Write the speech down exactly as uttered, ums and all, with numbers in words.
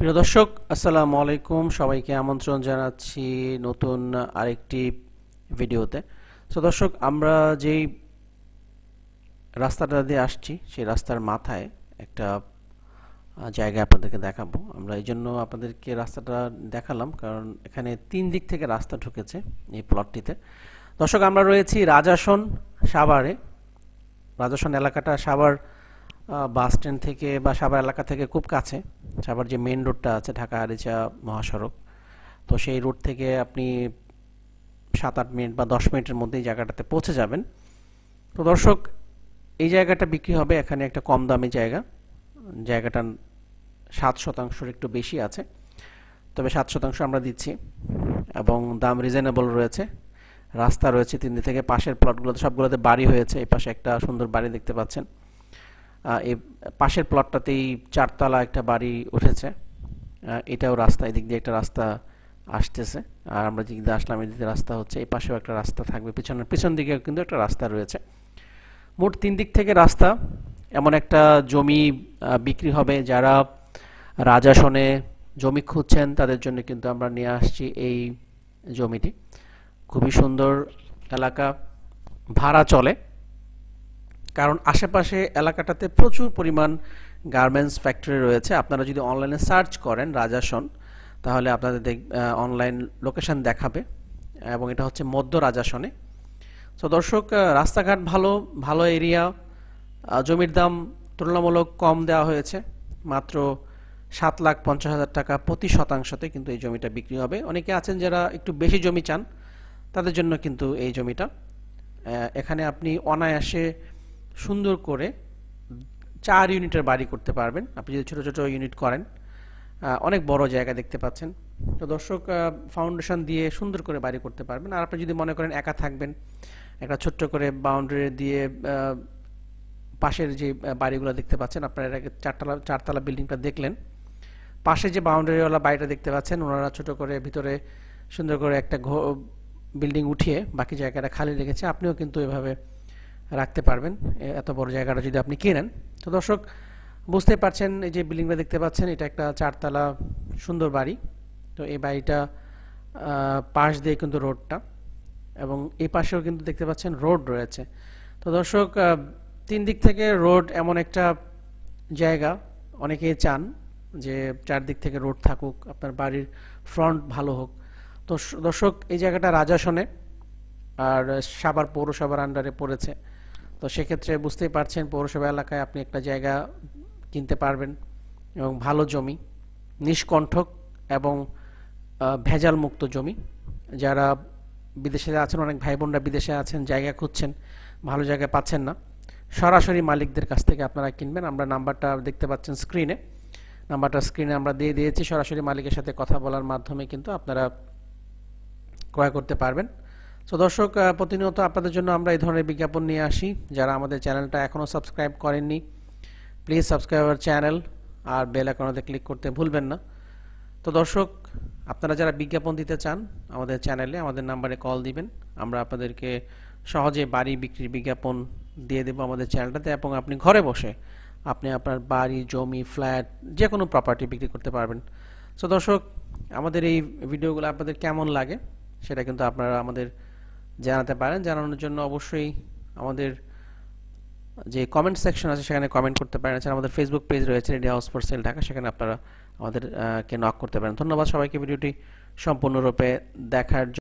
প্রিয় দর্শক, আসসালামু আলাইকুম। সবাইকে আমন্ত্রণ জানাচ্ছি নতুন আরেকটি ভিডিওতে। সো দর্শক, আমরা যেই রাস্তাটা দিয়ে আসছি সেই রাস্তার মাথায় একটা জায়গা আপনাদেরকে দেখাবো। আমরা এই জন্য আপনাদেরকে রাস্তাটা দেখালাম কারণ এখানে তিন দিক থেকে রাস্তা ঢুকেছে এই প্লটটিতে। দর্শক, আমরা রয়েছি রাজাসন সাভারে। রাজাসন এলাকাটা সাভার বাস স্ট্যান্ড থেকে বা সাভার এলাকা থেকে খুব কাছে। সাভার যে মেইন রোডটা আছে ঢাকা আরিচা মহাসড়ক, তো সেই রোড থেকে আপনি সাত আট মিনিট বা দশ মিনিটের মধ্যে এই জায়গাটাতে পৌঁছে যাবেন। তো দর্শক, এই জায়গাটা বিক্রি হবে। এখানে একটা কম দামি জায়গা, জায়গাটা সাত শতাংশের একটু বেশি আছে, তবে সাত শতাংশ আমরা দিচ্ছি এবং দাম রিজনেবল রয়েছে। রাস্তা রয়েছে তিন দিক থেকে। পাশের প্লটগুলোতে সবগুলোতে বাড়ি হয়েছে। এই পাশে একটা সুন্দর বাড়ি দেখতে পাচ্ছেন। এই পাশের প্লটটাতেই চারতলা একটা বাড়ি উঠেছে। এটাও রাস্তা, এদিক দিয়ে একটা রাস্তা আসতেছে, আর আমরা যেদিক দিয়ে আসলাম এদিকে রাস্তা হচ্ছে। এই পাশেও একটা রাস্তা থাকবে, পিছনের পিছন দিকে কিন্তু একটা রাস্তা রয়েছে। মোট তিন দিক থেকে রাস্তা। এমন একটা জমি বিক্রি হবে। যারা রাজাসনে জমি খুঁজছেন তাদের জন্য কিন্তু আমরা নিয়ে আসছি এই জমিটি। খুবই সুন্দর এলাকা, ভাড়া চলে কারণ আশেপাশে এলাকাটাতে প্রচুর পরিমাণ গার্মেন্টস ফ্যাক্টরি রয়েছে। আপনারা যদি অনলাইনে সার্চ করেন রাজাসন, তাহলে আপনাদের অনলাইন লোকেশন দেখাবে এবং এটা হচ্ছে মধ্য রাজাসনে। তো দর্শক, রাস্তাঘাট ভালো, ভালো এরিয়া। জমির দাম তুলনামূলক কম দেওয়া হয়েছে, মাত্র সাত লাখ পঞ্চাশ হাজার টাকা প্রতি শতাংশতে কিন্তু এই জমিটা বিক্রি হবে। অনেকে আছেন যারা একটু বেশি জমি চান, তাদের জন্য কিন্তু এই জমিটা। এখানে আপনি অনায়াসে সুন্দর করে চার ইউনিটের বাড়ি করতে পারবেন আপনি যদি ছোট ছোট ইউনিট করেন। অনেক বড় জায়গা দেখতে পাচ্ছেন। তো দর্শক, ফাউন্ডেশন দিয়ে সুন্দর করে বাড়ি করতে পারবেন। আর আপনি যদি মনে করেন একা থাকবেন, একটা ছোট্ট করে বাউন্ডারি দিয়ে পাশের যে বাড়িগুলো দেখতে পাচ্ছেন, আপনারা এর আগে চারতলা চারতলা বিল্ডিংটা দেখলেন, পাশে যে বাউন্ডারিওয়ালা বাড়িটা দেখতে পাচ্ছেন, ওনারা ছোট করে ভিতরে সুন্দর করে একটা বিল্ডিং উঠিয়ে বাকি জায়গাটা খালি রেখেছে। আপনিও কিন্তু এভাবে রাখতে পারবেন এত বড় জায়গাটা যদি আপনি কিনেন। তো দর্শক, বুঝতে পারছেন এই যে বিল্ডিংটা দেখতে পাচ্ছেন, এটা একটা চারতলা সুন্দর বাড়ি। তো এই বাড়িটা পাশ দিয়ে কিন্তু রোডটা, এবং এই পাশেও কিন্তু দেখতে পাচ্ছেন রোড রয়েছে। তো দর্শক, তিন দিক থেকে রোড, এমন একটা জায়গা অনেকেই চান যে চারদিক থেকে রোড থাকুক, আপনার বাড়ির ফ্রন্ট ভালো হোক। তো দর্শক, এই জায়গাটা রাজাসনে আর সাভার পৌরসভার আন্ডারে পড়েছে। তো সেক্ষেত্রে বুঝতেই পারছেন পৌরসভা এলাকায় আপনি একটা জায়গা কিনতে পারবেন এবং ভালো জমি, নিষ্কণ্ঠক এবং ভেজাল মুক্ত জমি। যারা বিদেশে আছেন, অনেক ভাই বোনরা বিদেশে আছেন, জায়গা খুঁজছেন, ভালো জায়গা পাচ্ছেন না, সরাসরি মালিকদের কাছ থেকে আপনারা কিনবেন। আমরা নাম্বারটা দেখতে পাচ্ছেন স্ক্রিনে, নাম্বারটা স্ক্রিনে আমরা দিয়ে দিয়েছি। সরাসরি মালিকের সাথে কথা বলার মাধ্যমে কিন্তু আপনারা ক্রয় করতে পারবেন। তো দর্শক, প্রতিনিয়ত আপনাদের জন্য আমরা এই ধরনের বিজ্ঞাপন নিয়ে আসি। যারা আমাদের চ্যানেলটা এখনও সাবস্ক্রাইব করেননি, প্লিজ সাবস্ক্রাইব আওয়ার চ্যানেল, আর বেল আইকনে ক্লিক করতে ভুলবেন না। তো দর্শক, আপনারা যারা বিজ্ঞাপন দিতে চান আমাদের চ্যানেলে, আমাদের নাম্বারে কল দিবেন। আমরা আপনাদেরকে সহজে বাড়ি বিক্রির বিজ্ঞাপন দিয়ে দেবো আমাদের চ্যানেলটাতে, এবং আপনি ঘরে বসে আপনি আপনার বাড়ি, জমি, ফ্ল্যাট, যে কোনো প্রপার্টি বিক্রি করতে পারবেন। তো দর্শক, আমাদের এই ভিডিওগুলো আপনাদের কেমন লাগে সেটা কিন্তু আপনারা আমাদের জানাতে পারেন। জানানোর জন্য অবশ্যই আমাদের যে কমেন্ট সেকশন আছে সেখানে কমেন্ট করতে পারেন। এছাড়া আমাদের ফেসবুক পেজ রয়েছে ready house for sale Dhaka, সেখানে আপনারা আমাদেরকে নক করতে পারেন। ধন্যবাদ সবাইকে ভিডিওটি সম্পূর্ণরূপে দেখার জন্য।